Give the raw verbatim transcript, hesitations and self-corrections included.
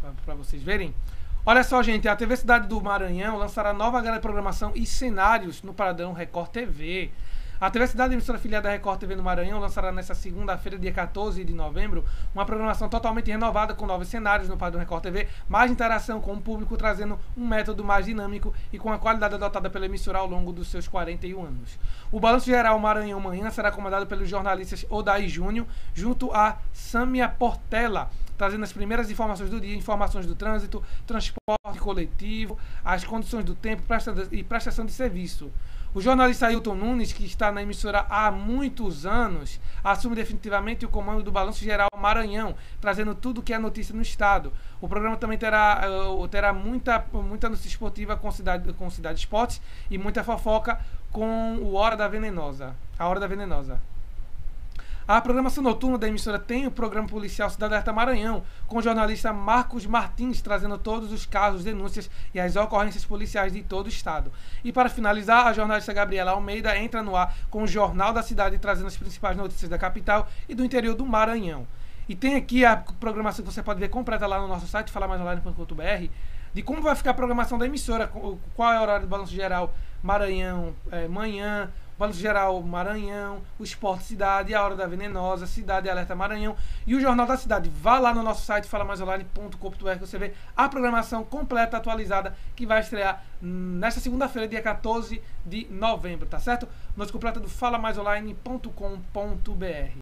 para vocês verem. Olha só, gente, a T V Cidade do Maranhão lançará nova grade de programação e cenários no padrão Record T V. A T V Cidade, emissora afiliada da Record T V no Maranhão, lançará nesta segunda-feira, dia quatorze de novembro, uma programação totalmente renovada com novos cenários no padrão Record T V, mais interação com o público, trazendo um método mais dinâmico e com a qualidade adotada pela emissora ao longo dos seus quarenta e um anos. O Balanço Geral Maranhão Manhã será comandado pelos jornalistas Odaí Júnior, junto a Sâmia Portela, trazendo as primeiras informações do dia, informações do trânsito, transporte coletivo, as condições do tempo e prestação de serviço. O jornalista Ailton Nunes, que está na emissora há muitos anos, assume definitivamente o comando do Balanço Geral Maranhão, trazendo tudo que é notícia no estado. O programa também terá, uh, terá muita, muita notícia esportiva com Cidade, com Cidade Esportes e muita fofoca com o Hora da Venenosa. A Hora da Venenosa. A programação noturna da emissora tem o programa policial Cidade Alerta Maranhão, com o jornalista Marcos Martins trazendo todos os casos, denúncias e as ocorrências policiais de todo o estado. E para finalizar, a jornalista Gabriela Almeida entra no ar com o Jornal da Cidade, trazendo as principais notícias da capital e do interior do Maranhão. E tem aqui a programação que você pode ver completa lá no nosso site, falar mais online ponto com ponto br, de como vai ficar a programação da emissora, qual é o horário do Balanço Geral Maranhão, é, manhã, Balanço Geral Maranhão, o Esporte Cidade, a Hora da Venenosa, Cidade Alerta Maranhão e o Jornal da Cidade. Vá lá no nosso site, fala mais online ponto com ponto br, que você vê a programação completa, atualizada, que vai estrear nesta segunda-feira, dia quatorze de novembro, tá certo? Noite completa do fala mais online ponto com ponto br.